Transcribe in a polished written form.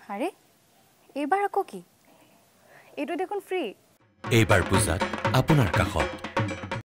আৰে এইবাৰ আকৌ কি এইটো দেখোন ফ্ৰী এইবাৰ পূজাত আপোনাৰ কাষত